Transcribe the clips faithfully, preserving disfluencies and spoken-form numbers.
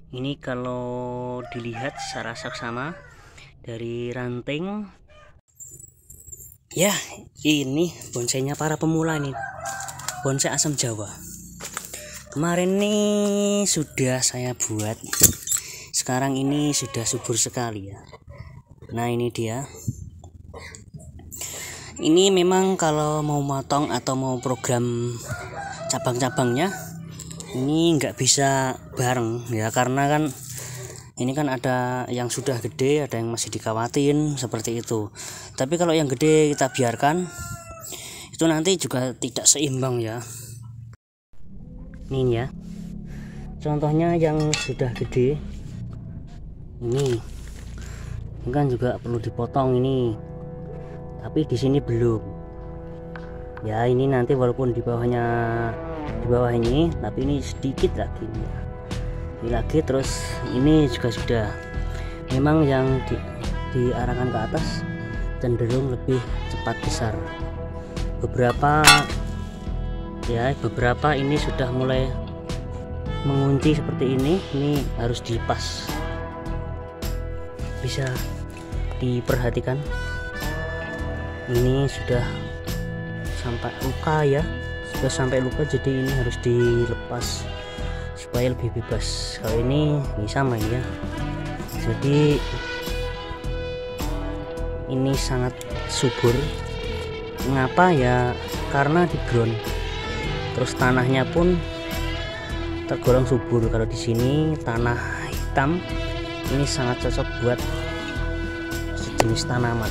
Ini kalau dilihat secara saksama dari ranting, ya ini bonsainya para pemula nih, bonsai asam Jawa. Kemarin nih sudah saya buat, sekarang ini sudah subur sekali ya. Nah ini dia. Ini memang kalau mau motong atau mau program cabang-cabangnya ini nggak bisa bareng ya, karena kan ini kan ada yang sudah gede, ada yang masih dikawatin seperti itu. Tapi kalau yang gede kita biarkan, itu nanti juga tidak seimbang ya. Ini ya, contohnya yang sudah gede ini, ini kan juga perlu dipotong ini, tapi di sini belum. Ya ini nanti walaupun di bawahnya di bawah ini, tapi ini sedikit lagi ya. Ini lagi, terus ini juga sudah. Memang yang di, diarahkan ke atas cenderung lebih cepat besar. Beberapa ya beberapa ini sudah mulai mengunci seperti ini. Ini harus dilepas. Bisa diperhatikan. Ini sudah sampai luka ya. Sudah sampai luka, jadi ini harus dilepas supaya lebih bebas. Kalau ini ini sama ya, jadi ini sangat subur. Mengapa ya? Karena di ground, terus tanahnya pun tergolong subur. Kalau di sini tanah hitam, ini sangat cocok buat sejenis tanaman.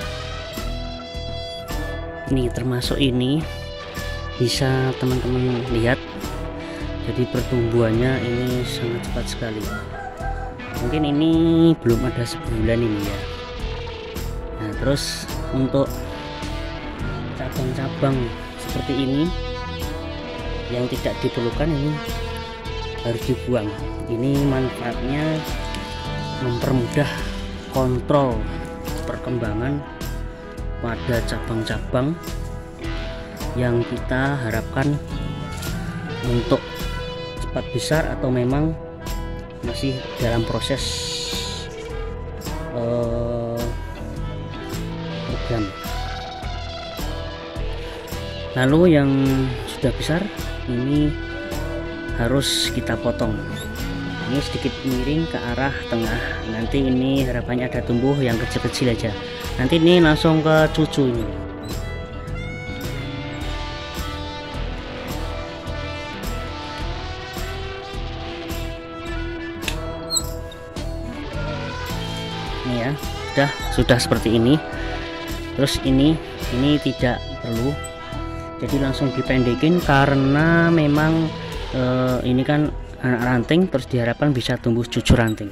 Ini termasuk ini bisa teman-teman lihat, jadi pertumbuhannya ini sangat cepat sekali. Mungkin ini belum ada sebulan ini ya. Nah terus untuk cabang-cabang seperti ini yang tidak diperlukan ini harus dibuang. Ini manfaatnya mempermudah kontrol perkembangan pada cabang-cabang yang kita harapkan untuk cepat besar atau memang masih dalam proses uh, program. Lalu yang sudah besar ini harus kita potong. Ini sedikit miring ke arah tengah. Nanti ini harapannya ada tumbuh yang kecil-kecil aja. Nanti ini langsung ke cucu ini. Ini ya, sudah sudah seperti ini. Terus ini ini tidak perlu, jadi langsung dipendekin karena memang eh, ini kan anak ranting, terus diharapkan bisa tumbuh cucu ranting.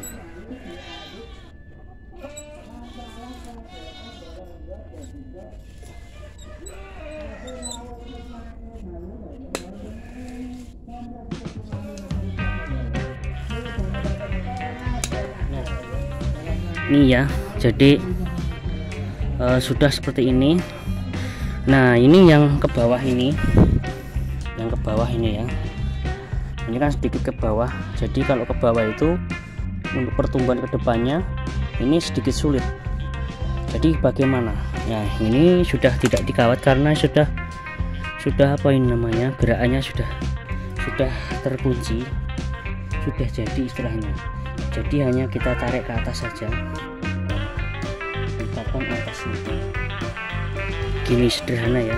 Ini ya, jadi uh, sudah seperti ini. Nah ini yang ke bawah ini, yang ke bawah ini ya, ini kan sedikit ke bawah. Jadi kalau ke bawah itu untuk pertumbuhan kedepannya ini sedikit sulit. Jadi bagaimana? Ya ini sudah tidak dikawat karena sudah sudah apa ini namanya, gerakannya sudah sudah terkunci, sudah jadi istilahnya. Jadi hanya kita tarik ke atas saja, lipatkan atasnya. Gini sederhana ya.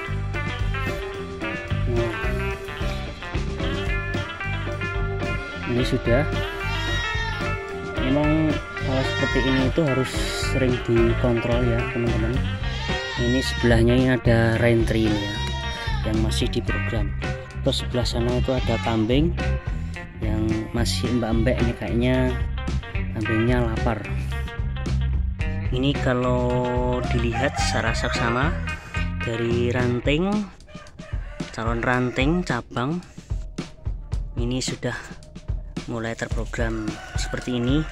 Nah, ini sudah. Memang kalau seperti ini itu harus sering dikontrol ya teman-teman. Ini sebelahnya ini ada rain tree ini ya, yang masih diprogram. Terus sebelah sana itu ada kambing yang masih mbak-mbak, ini kayaknya kambingnya lapar. Ini kalau dilihat secara saksama dari ranting, calon ranting cabang ini sudah mulai terprogram seperti ini.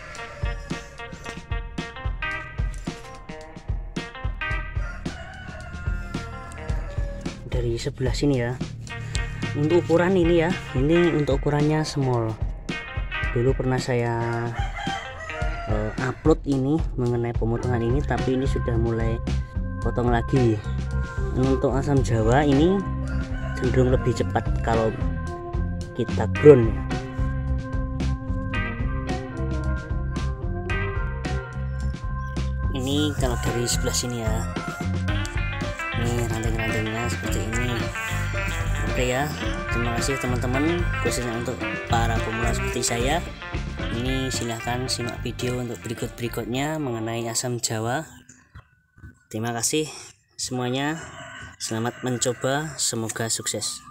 Dari sebelah sini ya, untuk ukuran ini ya, ini untuk ukurannya small. dulu pernah saya uh, upload ini mengenai pemotongan ini, tapi ini sudah mulai potong lagi. Untuk asam jawa ini cenderung lebih cepat kalau kita ground. Ini kalau dari sebelah sini ya, ini ranting-rantingnya seperti ini. Oke ya, terima kasih teman-teman, khususnya untuk para pemula seperti saya. Ini silahkan simak video untuk berikut-berikutnya mengenai asam jawa. Terima kasih semuanya, selamat mencoba, semoga sukses.